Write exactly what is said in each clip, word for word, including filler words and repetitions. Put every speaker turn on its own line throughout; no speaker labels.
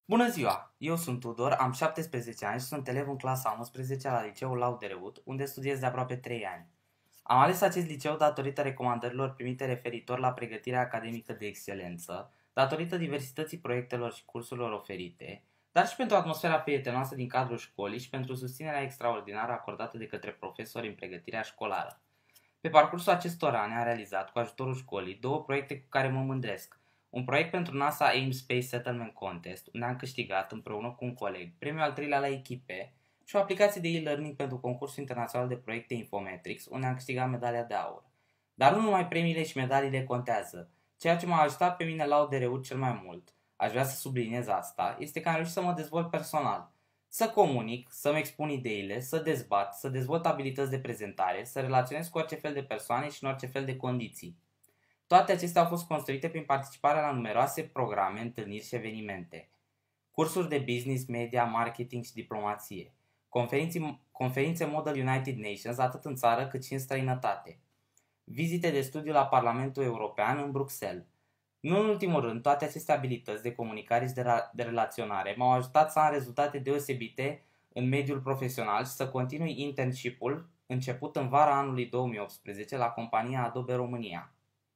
Bună ziua! Eu sunt Tudor, am șaptesprezece ani și sunt elev în clasa a unsprezecea la liceul Laudereut, unde studiez de aproape trei ani. Am ales acest liceu datorită recomandărilor primite referitor la pregătirea academică de excelență, datorită diversității proiectelor și cursurilor oferite, dar și pentru atmosfera prietenoasă din cadrul școlii și pentru susținerea extraordinară acordată de către profesori în pregătirea școlară. Pe parcursul acestor ani am realizat, cu ajutorul școlii, două proiecte cu care mă mândresc. Un proiect pentru NASA Ames Space Settlement Contest, unde am câștigat, împreună cu un coleg, premiul al treilea la echipe, și o aplicație de e-learning pentru concursul internațional de proiecte Infometrics, unde am câștigat medalia de aur. Dar nu numai premiile și medaliile contează. Ceea ce m-a ajutat pe mine la Laudereut cel mai mult, aș vrea să subliniez asta, este că am reușit să mă dezvolt personal. Să comunic, să-mi expun ideile, să dezbat, să dezvolt abilități de prezentare, să relaționez cu orice fel de persoane și în orice fel de condiții. Toate acestea au fost construite prin participarea la numeroase programe, întâlniri și evenimente. Cursuri de business, media, marketing și diplomație. Conferințe Model United Nations atât în țară cât și în străinătate. Vizite de studiu la Parlamentul European în Bruxelles. Nu în ultimul rând, toate aceste abilități de comunicare și de, de relaționare m-au ajutat să am rezultate deosebite în mediul profesional și să continui internship-ul început în vara anului două mii optsprezece la compania Adobe România.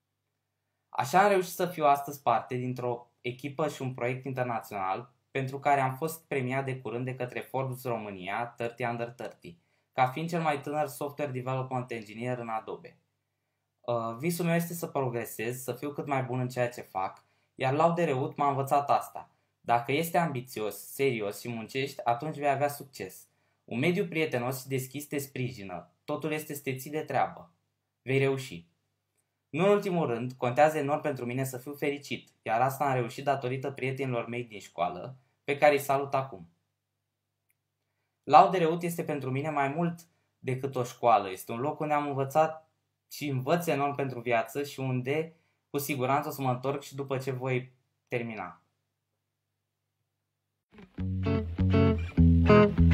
Așa am reușit să fiu astăzi parte dintr-o echipă și un proiect internațional pentru care am fost premiat de curând de către Forbes România treizeci Under treizeci, ca fiind cel mai tânăr software development engineer în Adobe. Uh, visul meu este să progresez, să fiu cât mai bun în ceea ce fac, iar Laudereut m-a învățat asta. Dacă este ambițios, serios și muncești, atunci vei avea succes. Un mediu prietenos și deschis te sprijină. Totul este să te ții de treabă. Vei reuși. Nu în ultimul rând, contează enorm pentru mine să fiu fericit, iar asta am reușit datorită prietenilor mei din școală, pe care îi salut acum. Laudereut este pentru mine mai mult decât o școală, este un loc unde am învățat și învăț enorm pentru viață și unde cu siguranță o să mă întorc și după ce voi termina.